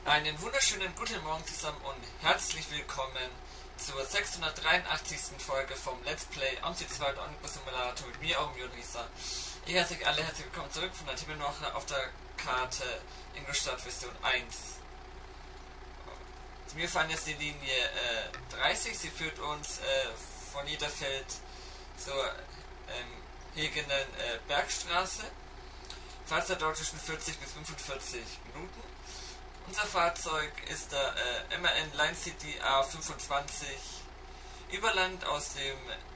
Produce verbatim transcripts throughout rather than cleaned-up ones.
Einen wunderschönen guten Morgen zusammen und herzlich willkommen zur sechshundertdreiundachtzigsten Folge vom Let's Play am C zwei Omnibus Simulator mit mir, auch Risa. Ich heiße euch alle herzlich willkommen zurück von der Tippelmacher auf der Karte Ingolstadt Version eins. Wir fahren jetzt die Linie äh, dreißig, sie führt uns äh, von Niederfeld zur ähm, Hegenen äh, Bergstraße. Fahrzeit zwischen vierzig bis fünfundvierzig Minuten. Unser Fahrzeug ist der äh, M A N Line City A fünfundzwanzig Überland aus dem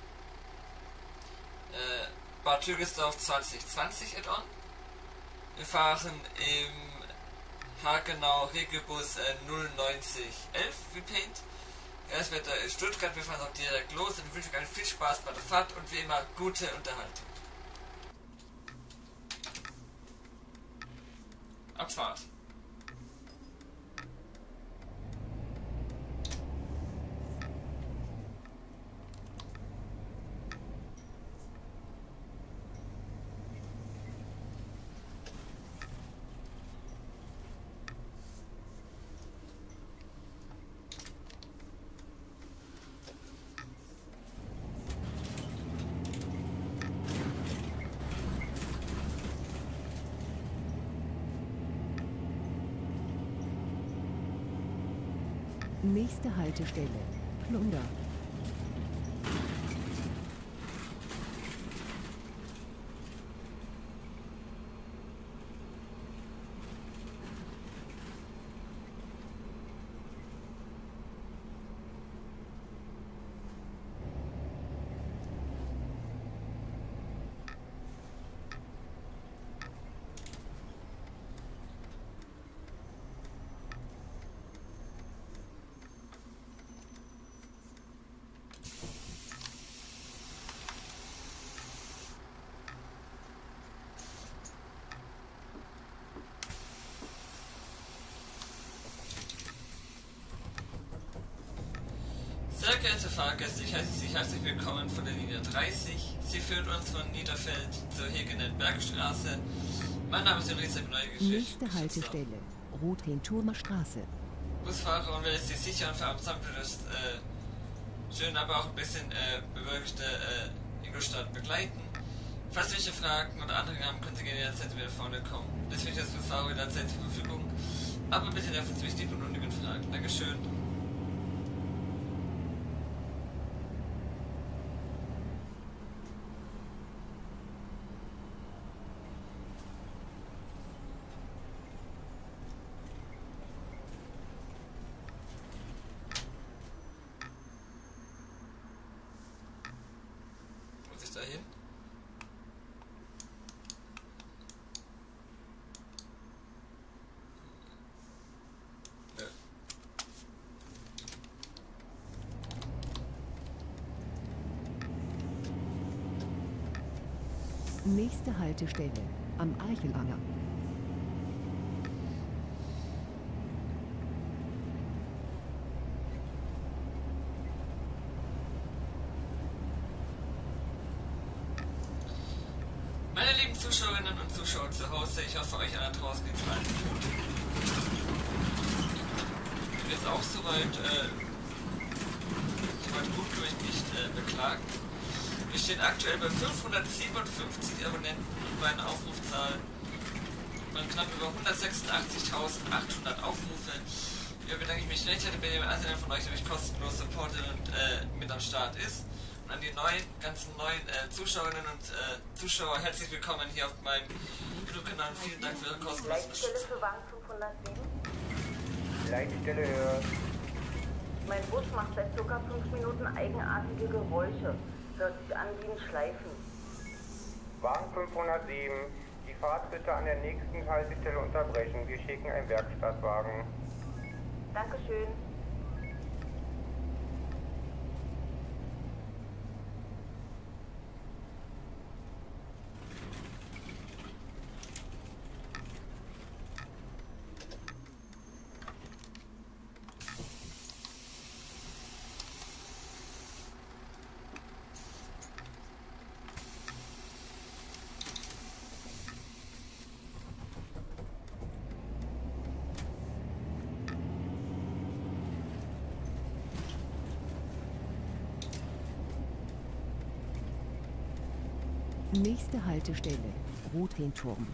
äh, Bad Türgesdorf zwanzig zwanzig Add-on. Wir fahren im Hagenau Regiobus äh, null neunzig elf Repaint. Erstwetter ist Stuttgart, wir fahren auch direkt los und wünschen euch viel Spaß bei der Fahrt und wie immer gute Unterhaltung. Abfahrt. Nächste Haltestelle, Plunder. Sehr geehrte Fahrgäste, ich heiße Sie herzlich willkommen von der Linie dreißig. Sie führt uns von Niederfeld zur Hegenen Bergstraße. Mein Name ist Risa, ich bin euer Nächste Haltestelle, Rothenturmer Straße. Busfahrer und wer ist Sie sicher und vor allem zusammen für das äh, schön, aber auch ein bisschen äh, bewölkte äh, Ingolstadt begleiten. Falls Sie welche Fragen oder Anregungen haben, können Sie gerne jederzeit wieder vorne kommen. Deswegen ist das Busfahrer jederzeit zur Verfügung. Aber bitte nerven Sie mich nicht mit unnötigen Fragen. Dankeschön. Dahin. Ja. Nächste Haltestelle, am Eichelanger. Meine lieben Zuschauerinnen und Zuschauer zu Hause, ich hoffe, euch allen draußen geht's allen gut. Mir geht's auch soweit, äh, soweit gut, kann ich nicht äh, beklagen. Wir stehen aktuell bei fünfhundertsiebenundfünfzig Abonnenten und bei einer Aufrufzahl von knapp über hundertsechsundachtzigtausendachthundert Aufrufe. Hier bedanke ich mich recht herzlich bei jedem einzelnen von euch, der mich kostenlos supportet und äh, mit am Start ist. Und an die neuen, ganzen neuen äh, Zuschauerinnen und äh, Zuschauer, herzlich willkommen hier auf meinem YouTube-Kanal und vielen Dank für Ihre kostenlose Leitstelle für Wagen fünfhundertsieben. Leitstelle höher. Mein Bus macht seit ca. fünf Minuten eigenartige Geräusche. Hört sich an wie ein Schleifen. Wagen fünfhundertsieben. Die Fahrt bitte an der nächsten Haltestelle unterbrechen. Wir schicken einen Werkstattwagen. Dankeschön. Nächste Haltestelle, Rothenturm.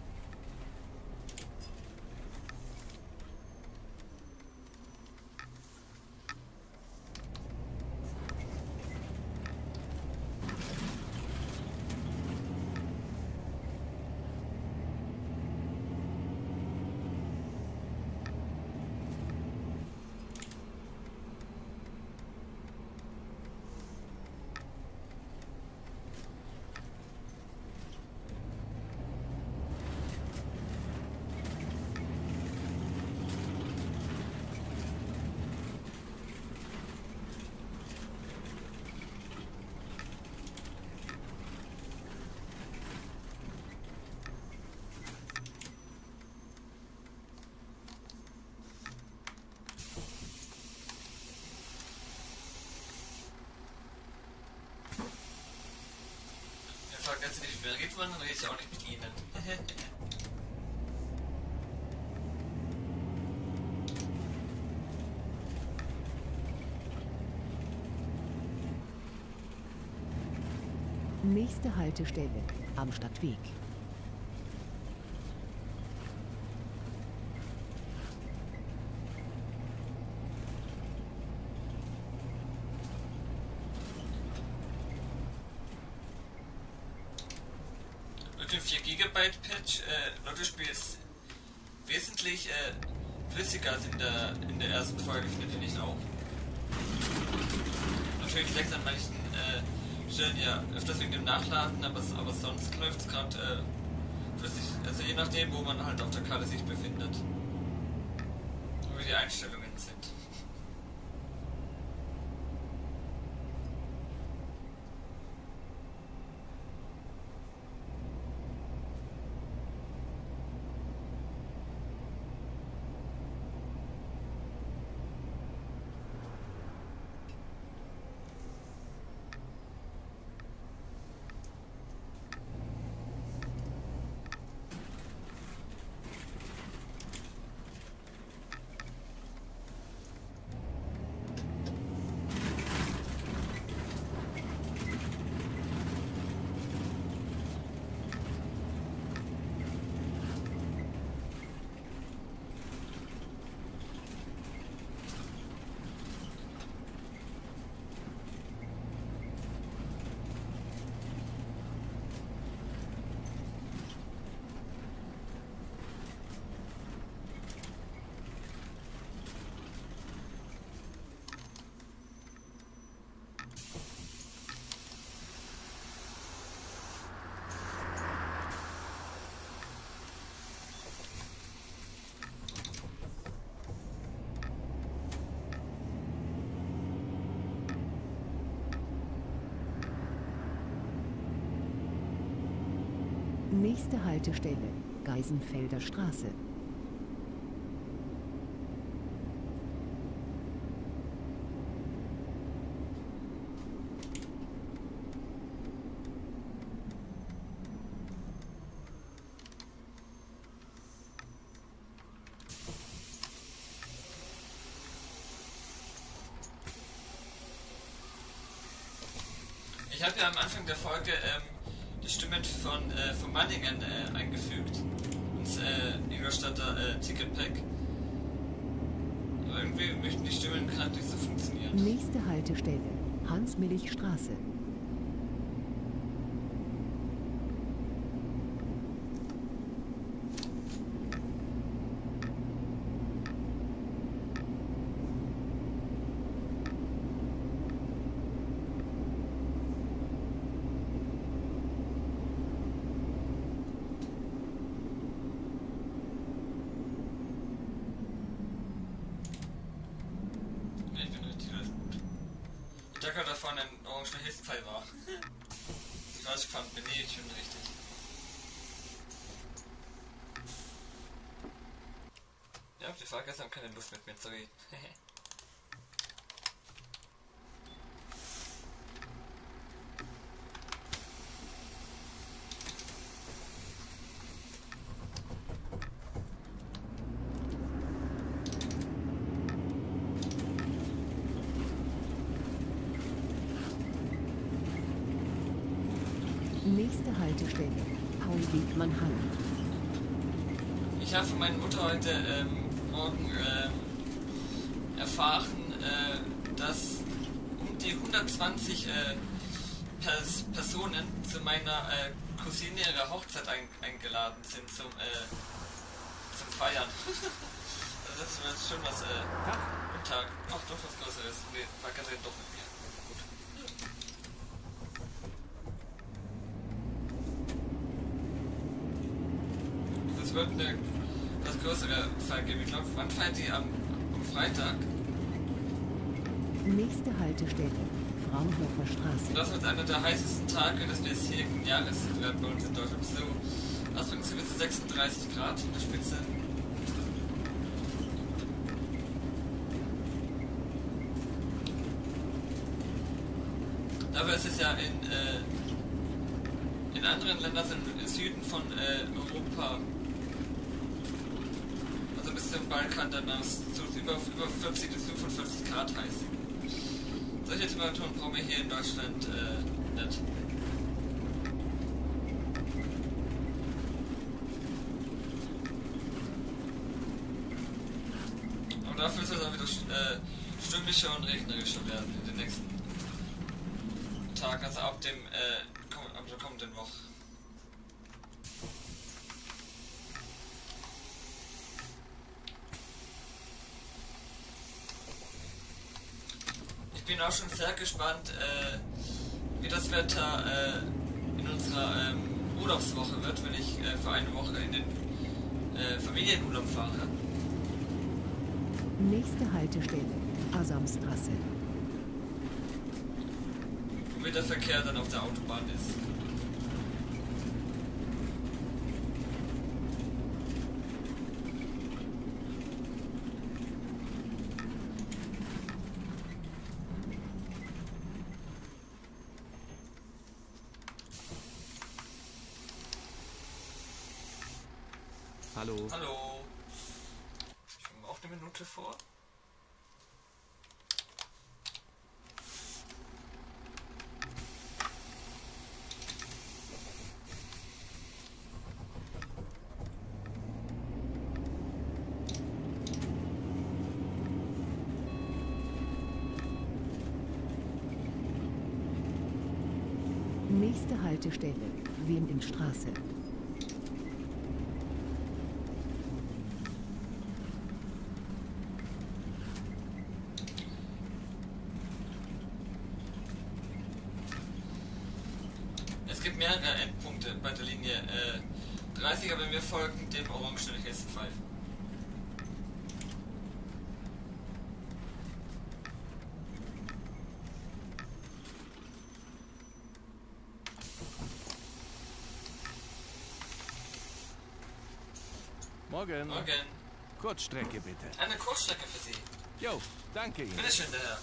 Fragt jetzt nicht, wer geht man, dann rede ich auch nicht mit ihnen. Nächste Haltestelle, am Stadtweg. Mit dem vier Gigabyte Patch, äh, Leute, spielt es wesentlich äh, flüssiger als in der, in der ersten Folge, findet ihr nicht auch? Natürlich leckt an manchen äh, Stellen ja öfters wegen dem Nachladen, aber, aber sonst läuft es gerade äh, flüssig, also je nachdem, wo man halt auf der Karte sich befindet. Wie die Einstellungen sind. Nächste Haltestelle, Geisenfelder Straße. Ich habe ja am Anfang der Folge ähm, die Stimme von, äh, von Manningen äh, eingefügt. Ins äh, Ingolstadter äh, Ticketpack. Aber irgendwie möchten die Stimmen gerade nicht so funktionieren. Nächste Haltestelle, Hans-Millich-Straße. Ich bin richtig gut. Ich dachte gerade davon ein orangener Hilfspfeil war. Ich weiß, ich fand mir nee, ich bin richtig. Ja, die Fahrgäste haben keine Lust mit mir zu reden. Nächste Nächste Haltestelle, Paul-Wegmann-Halle. Ich habe von meiner Mutter heute ähm, Morgen ähm, erfahren, äh, dass um die hundertzwanzig äh, Pers Personen zu meiner äh, Cousine ihrer Hochzeit ein eingeladen sind zum, äh, zum Feiern. Also das ist jetzt schon was, äh, am Tag. Ach, doch was Größeres. Nee, war ganz doch mit mir. Gut. Das wird eine das größere Feier geben. Ich glaube, wann feiert die am, am Freitag? Nächste Haltestelle, Fraunhofer Straße. Das wird einer der heißesten Tage des bisherigen Jahres werden bei uns in Deutschland. So, anfangs sind es sechsunddreißig Grad in der Spitze. Aber es ist ja in, äh, in anderen Ländern im Süden von äh, Europa, also bis zum Balkan, dann ist es über, über vierzig bis fünfundvierzig Grad heiß. Solche Temperaturen brauchen wir hier in Deutschland äh, nicht. Und dafür soll es auch wieder äh, stürmischer und regnerischer werden in den nächsten Tagen, also ab dem äh, komm, ab der kommenden Woche. Ich bin auch schon sehr gespannt, äh, wie das Wetter äh, in unserer ähm, Urlaubswoche wird, wenn ich äh, für eine Woche in den äh, Familienurlaub fahre. Nächste Haltestelle, Asamstraße. Womit der Verkehr dann auf der Autobahn ist. Hallo. Hallo. Ich bin auch eine Minute vor. Nächste Haltestelle, Wien-in-Straße. Es gibt mehrere Endpunkte bei der Linie äh, dreißig, aber wir folgen dem orangenen Hessenpfeifen. Morgen. Morgen. Kurzstrecke bitte. Eine Kurzstrecke für Sie. Jo, danke Ihnen. Bitte schön, der Herr.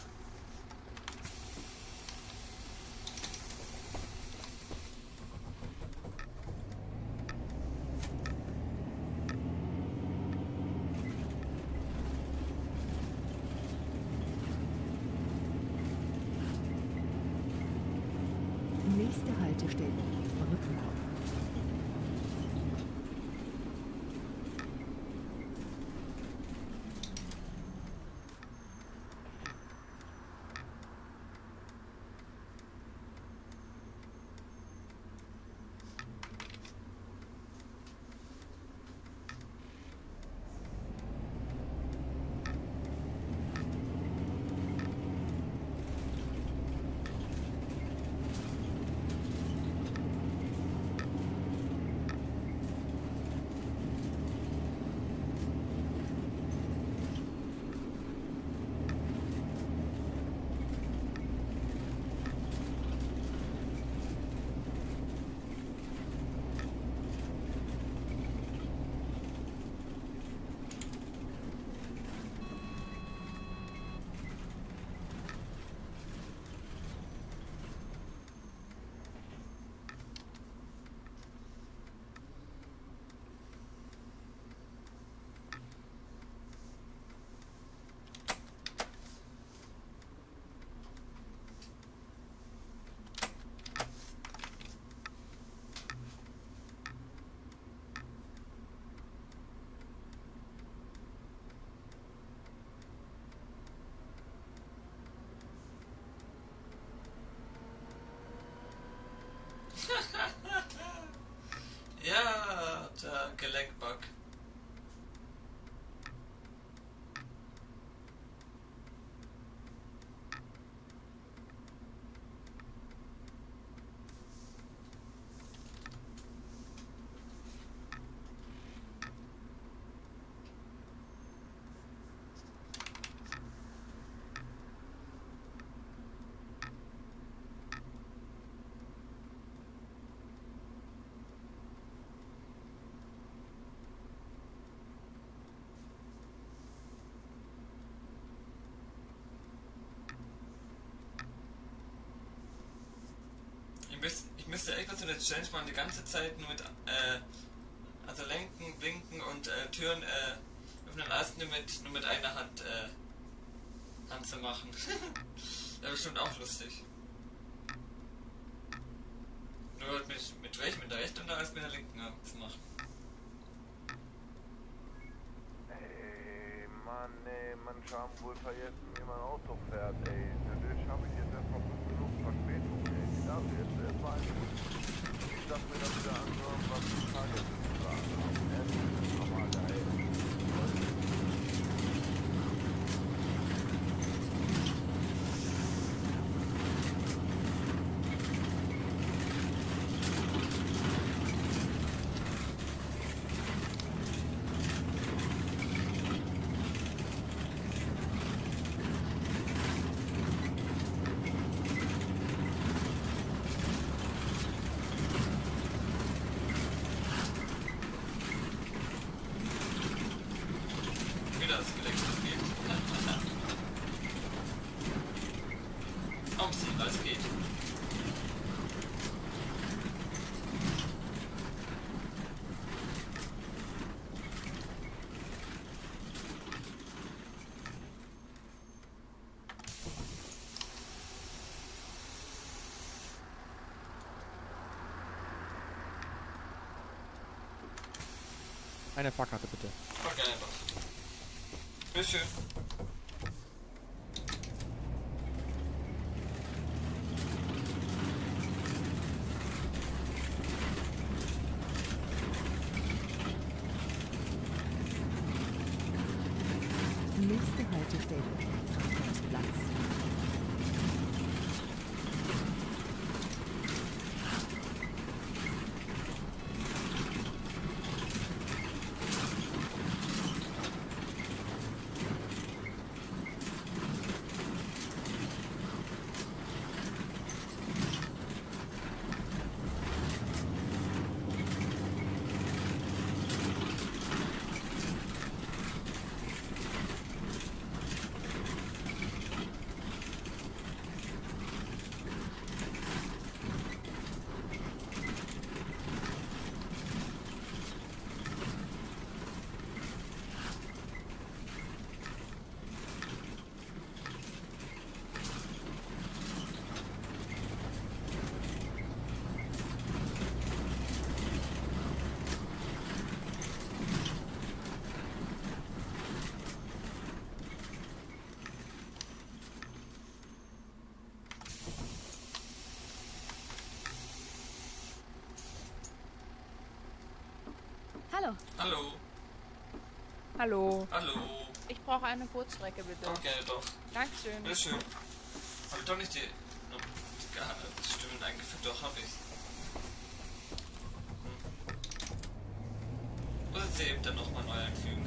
Nächste Haltestelle, Brückenhof. Ja, der Gelenkbug. Ich müsste echt so eine Challenge machen, die ganze Zeit nur mit, äh, also lenken, blinken und äh, Türen, äh, öffnen, alles nur mit, nur mit einer Hand, äh, Hand zu machen. Wäre bestimmt auch lustig. Nur mit, mit welchem, mit der rechten und alles mit der linken Hand zu machen. Ey, Mann, ey, man haben wohl vergessen, wie man Auto fährt, ey. Dadurch habe ich jetzt erstmal fünf Minuten Verspätung, ey. Ich darf jetzt erstmal ein Ich darf mir das wieder anhören, was die Tage jetzt sagen. Das ist normal geil. Eine Fahrkarte bitte. Okay, einfach. Bitteschön. Nächste Haltestelle, Trachtensplatz. Hallo. Hallo. Hallo. Hallo. Ich brauche eine Kurzstrecke, bitte. Okay, doch. Dankeschön. Bitteschön. Hab ich doch nicht die, die, die Stimmen eingefügt, doch hab ich. Hm. Muss ich sie eben dann nochmal neu einfügen.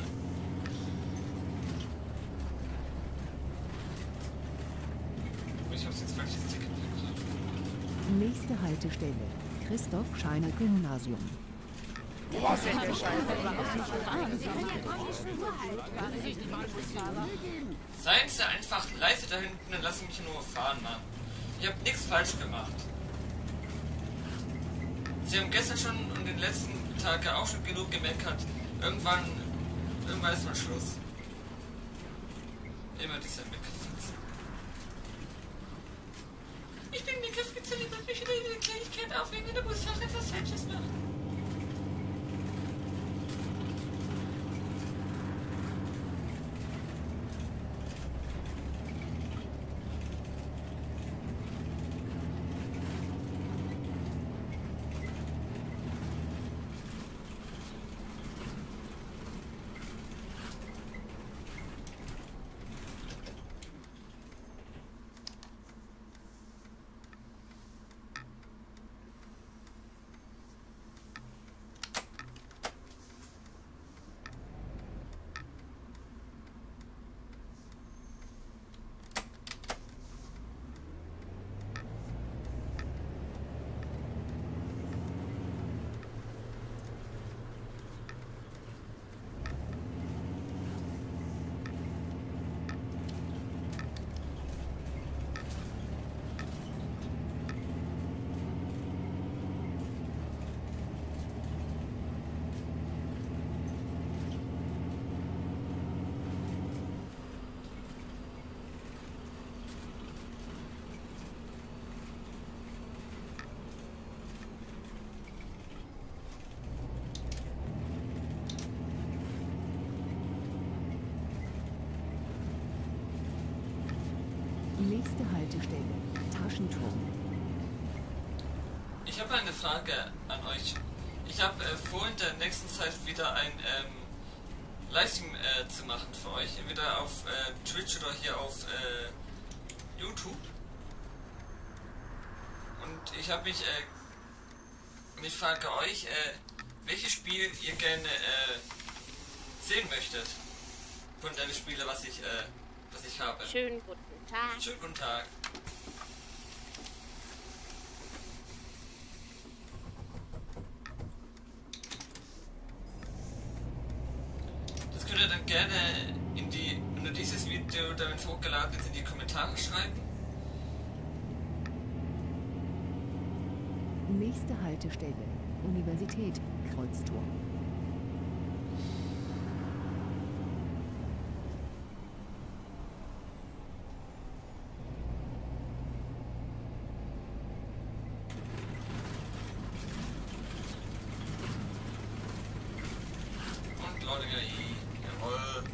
Ich hab's jetzt falsches Ticket gekriegt. Nächste Haltestelle, Christoph Scheiner Gymnasium. Seien Sie einfach leise da hinten, dann lassen Sie mich in Ruhe fahren, Mann. Ich hab nichts falsch gemacht. Sie haben gestern schon und den letzten Tag auch schon genug gemeckert. Irgendwann, irgendwann ist mal Schluss. Immer dieser Meckerfitz. Ich bin Meckerfitz und ich muss mich wieder in der Kleinigkeit aufregen, wenn der Busfahrer etwas Falsches macht. Nächste Haltestelle, Taschenturm. Ich habe eine Frage an euch. Ich habe äh, vor, in der nächsten Zeit wieder ein ähm, Livestream äh, zu machen für euch. Entweder auf äh, Twitch oder hier auf äh, YouTube. Und ich habe mich, äh, und ich frage euch, äh, welches Spiel ihr gerne äh, sehen möchtet. Von den Spielen, was ich, äh, was ich habe. Schönen guten Tag. Schönen guten Tag. Das könnt ihr dann gerne in die, unter dieses Video damit hochgeladen ist, in die Kommentare schreiben. Nächste Haltestelle, Universität, Kreuzturm. Und Lollinger I. Jawohl.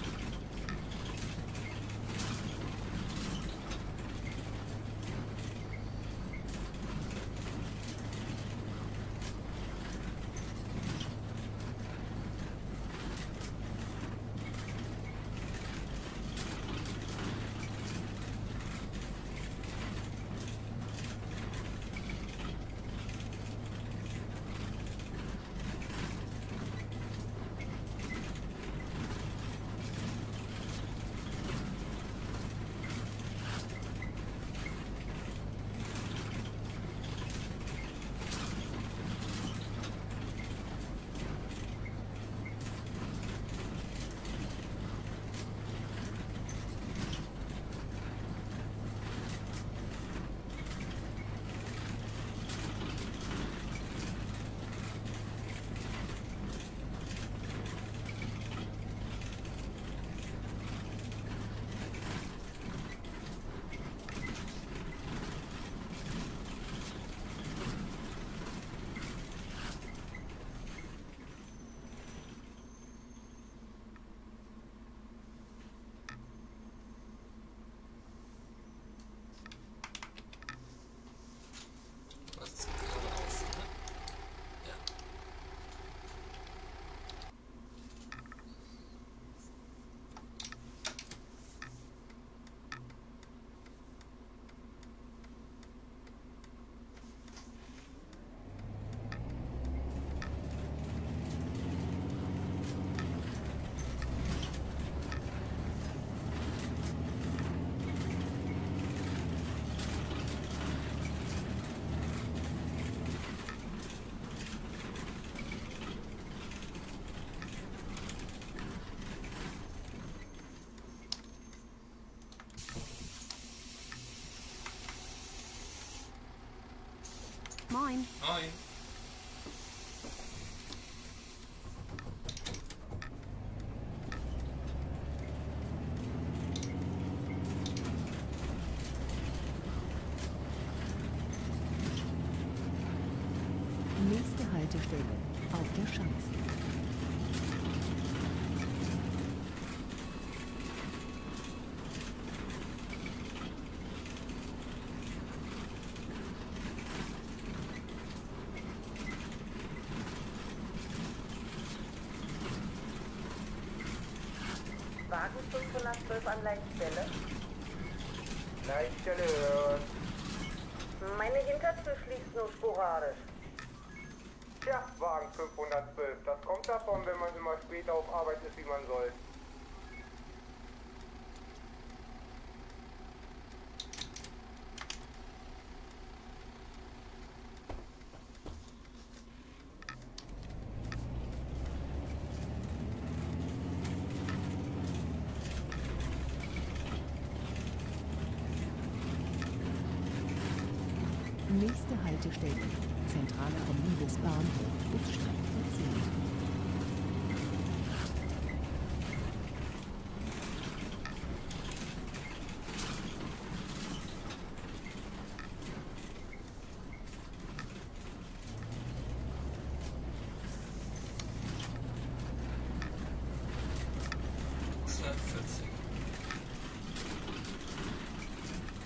Was ist gerade auf, ne? Ja. Moin. Moin. Nächste Haltestelle, auf der Schanze. Wagen fünfhundertzwölf an Leitstelle. Leitstelle hören. Meine Hintertür schließt nur sporadisch. Tja, Wagen fünfhundertzwölf. Das kommt davon, wenn man immer später auf Arbeit ist, wie man soll. Nächste Haltestelle, zentraler Omnibusbahnhof, Busstrecke zehn. zweihundertvierzig.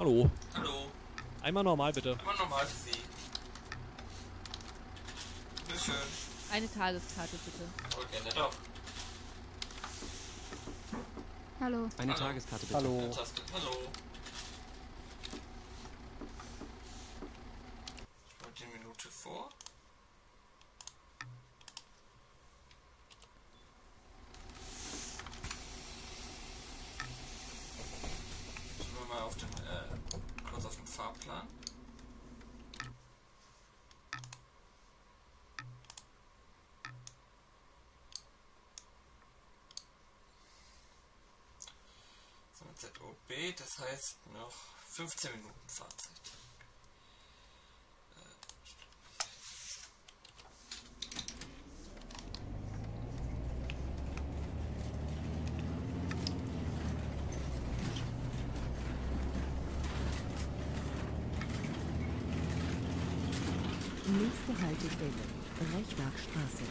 Hallo. Hallo. Einmal normal bitte. Immer normal für Sie. Bitte schön. Eine Tageskarte bitte. Aber gerne doch. Hallo. Eine Hallo. Tageskarte bitte. Hallo. Taste. Hallo. Ich wollte die Minute vor. Schauen wir mal auf den, äh, kurz auf den Fahrplan. So, mit Z O B, das heißt noch fünfzehn Minuten Fahrzeit. Nächste Haltestelle, Rechbergstraße.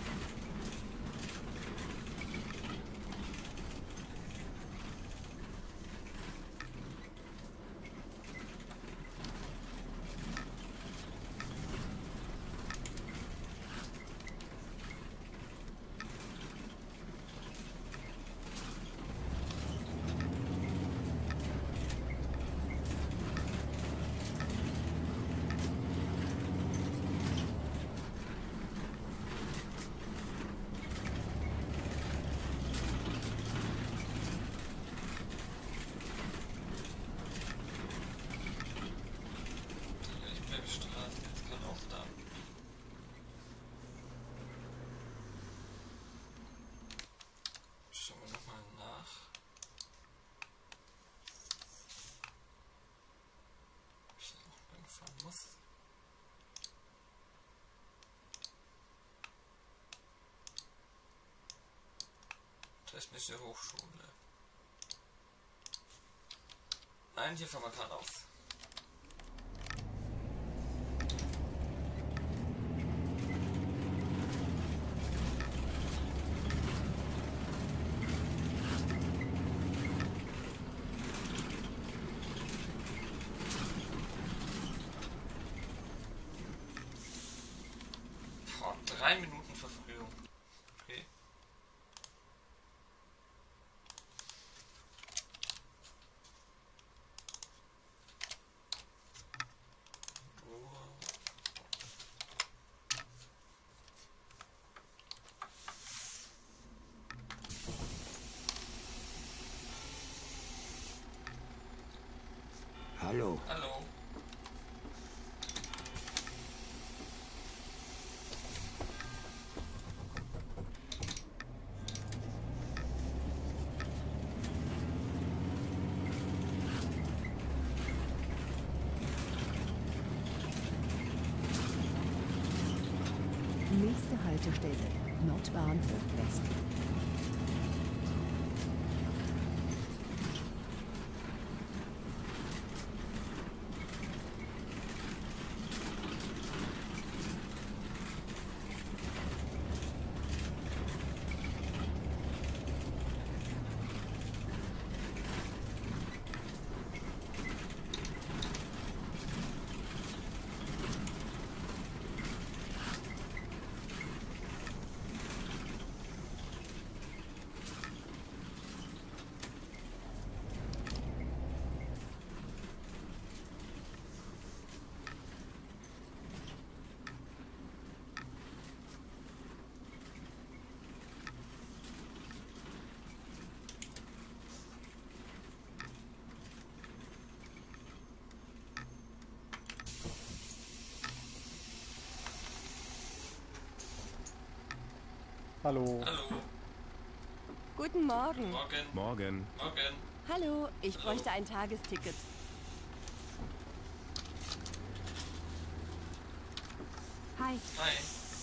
Straße, jetzt kann auch da. Schauen wir nochmal nach. Ob ich da noch lang fahren muss. Technische Hochschule. Nein, hier fahren wir geradeaus. Boah, drei Minuten Verfrühung. Okay. Hallo. Hallo. Nächste Haltestelle, Nordbahnhof West. Hallo. Hallo. Guten Morgen. Morgen. Morgen. Morgen. Hallo, ich Hallo. bräuchte ein Tagesticket. Hi. Hi.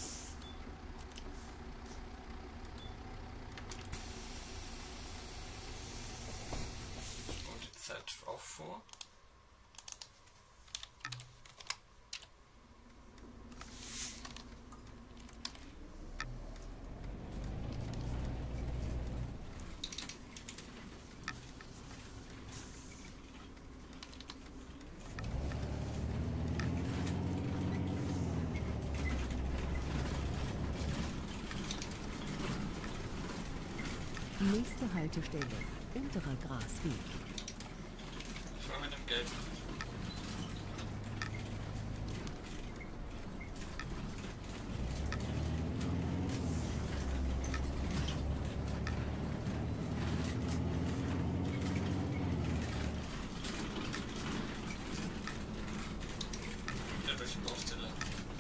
Und die Zeit auch vor. Nächste Haltestelle, unterer Grasweg. Ich war mit dem Geld. Ja, durch die Baustelle.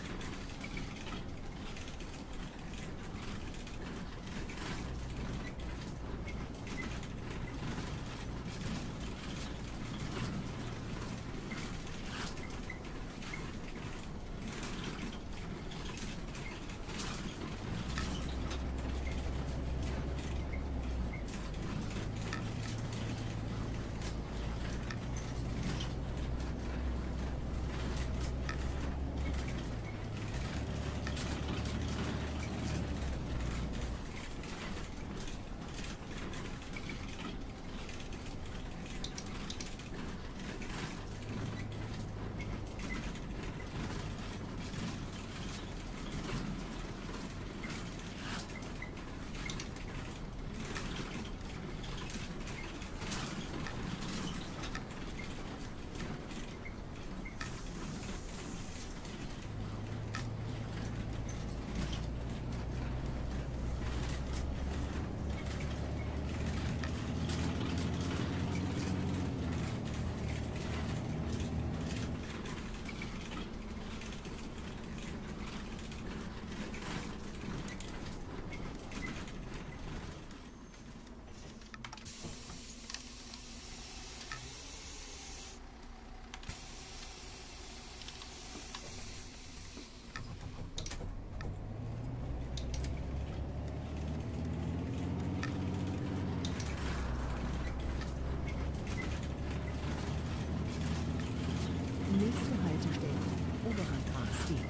Nächste Haltestelle, oberer Grasweg.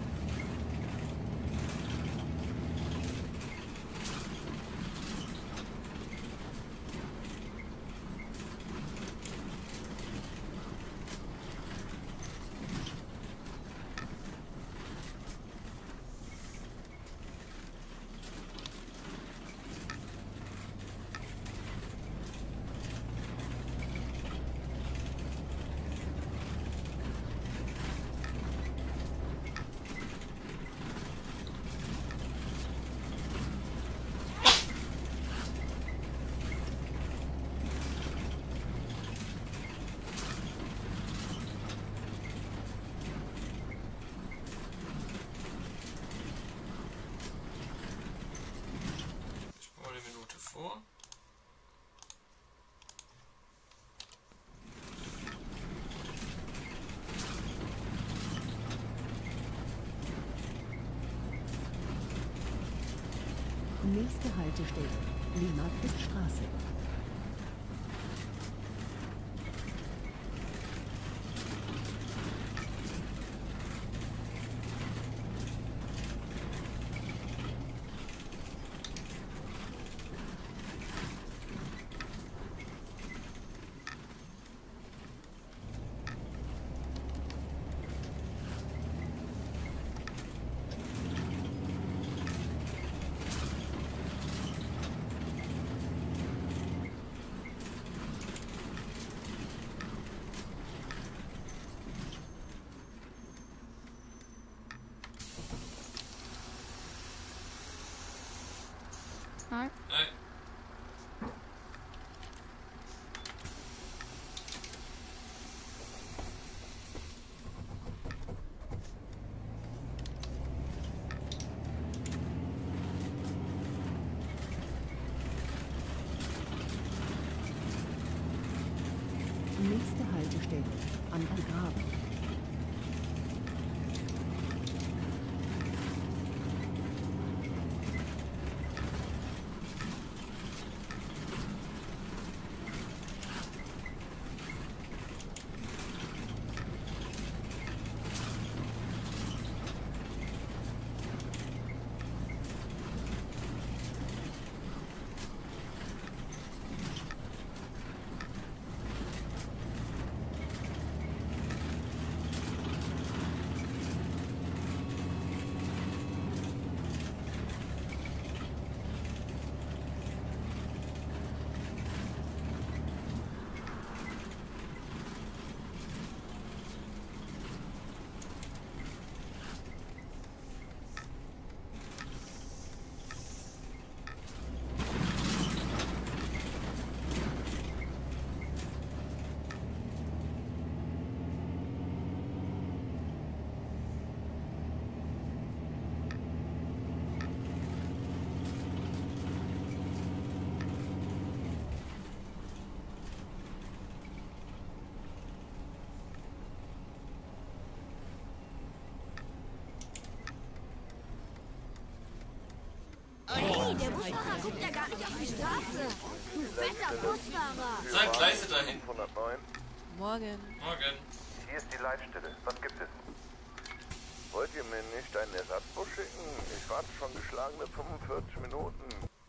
Vor. Nächste Haltestelle, Lee-Markt-Straße. Hi. Hi. Nächste Haltestelle, Ankergraben. Hey, der Busfahrer guckt ja gar nicht auf die Straße. Du fetter Busfahrer. Zwei Gleise dahin. fünfhundertneun. Morgen. Morgen. Hier ist die Leitstelle. Was gibt es? Wollt ihr mir nicht einen Ersatzbus schicken? Ich warte schon geschlagene fünfundvierzig Minuten.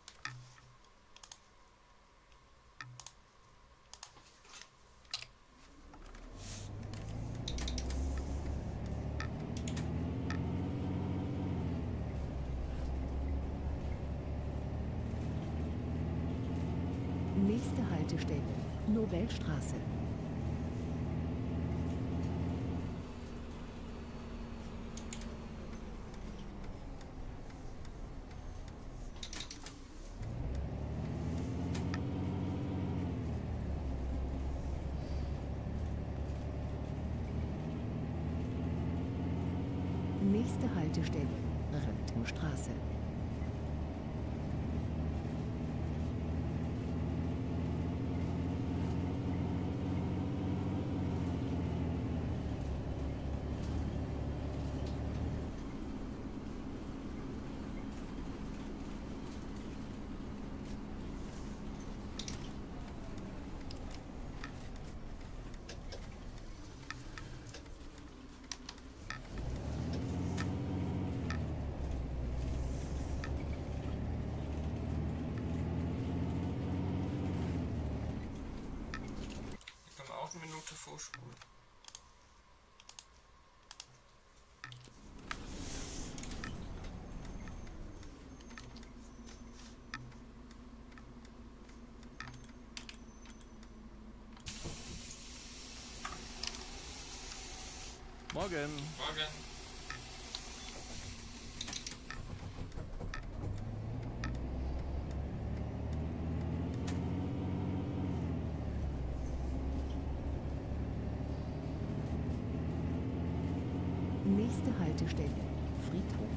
Nächste Haltestelle, Nobelstraße. Nächste Haltestelle, Reptumstraße. Auch eine Minute vorspulen. Morgen. Morgen. Nächste Haltestelle, Friedhof.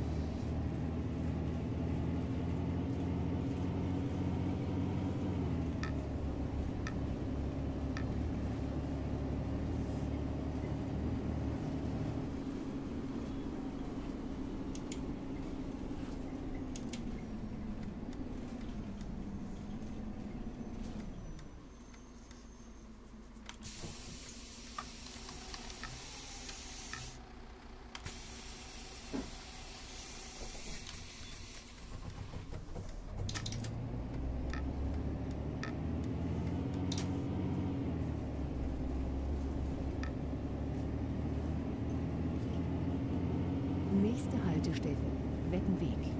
Nächste Haltestelle, Wettenweg.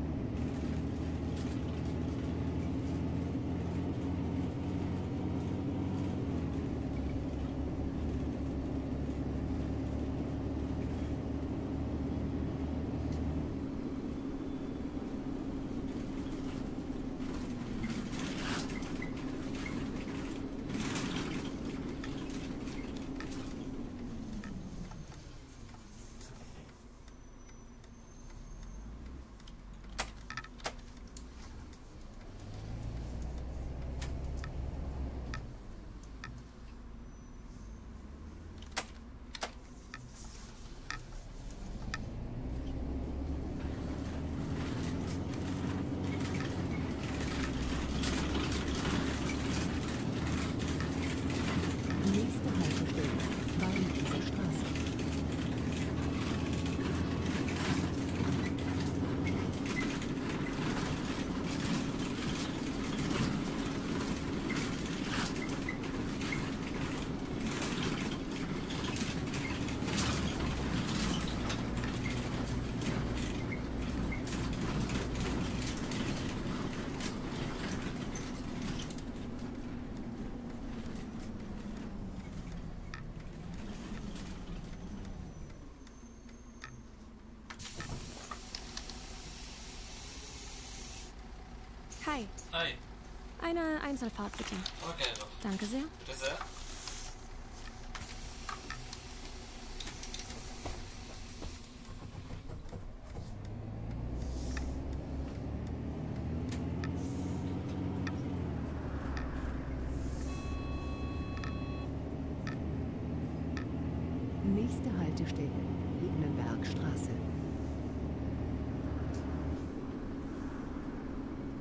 Nächste Haltestelle, Weinheiser Straße. Hi. Hi. Eine Einzelfahrt bitte. Okay, doch. Danke sehr. Bitte sehr. Nächste Haltestelle, Ebnenbergstraße.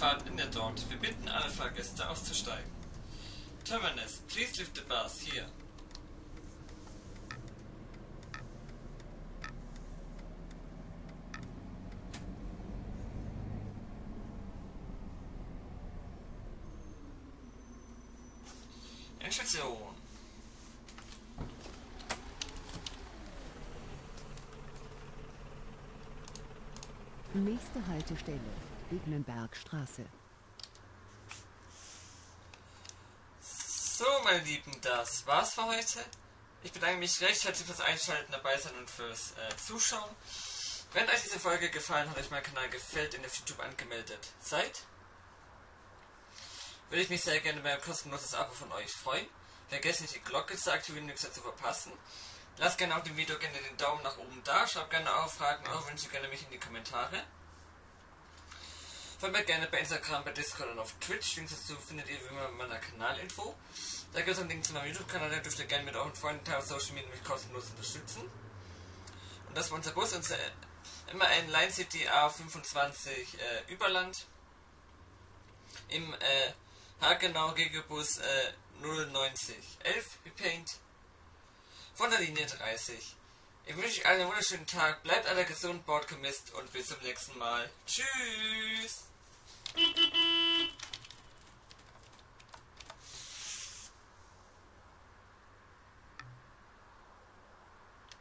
Fahrt endet dort. Wir bitten alle Fahrgäste auszusteigen. Terminus, please lift the bus here. Endstation. Nächste Haltestelle, Degnenbergstraße. So, meine Lieben, das war's für heute. Ich bedanke mich recht herzlich fürs Einschalten, dabei sein und fürs äh, Zuschauen. Wenn euch diese Folge gefallen hat, euch mein Kanal gefällt und auf YouTube angemeldet seid, würde ich mich sehr gerne über ein kostenloses Abo von euch freuen. Vergesst nicht die Glocke zu aktivieren, nichts zu verpassen. Lasst gerne auch dem Video gerne den Daumen nach oben da. Schreibt gerne auch Fragen, eure Wünsche gerne mich in die Kommentare. Folgt mir gerne bei Instagram, bei Discord und auf Twitch. Links dazu findet ihr wie immer in meiner Kanalinfo. Da gibt es einen Link zu meinem YouTube-Kanal, da dürft ihr gerne mit euren Freunden teilen auf Social Media mich kostenlos unterstützen. Und das war unser Bus, unser immer ein Line City A fünfundzwanzig äh, Überland. Im äh, Hagenau Gigabus äh, null neunzig elf repaint von der Linie dreißig. Ich wünsche euch einen wunderschönen Tag, bleibt alle gesund, baut gemisst und bis zum nächsten Mal. Tschüss!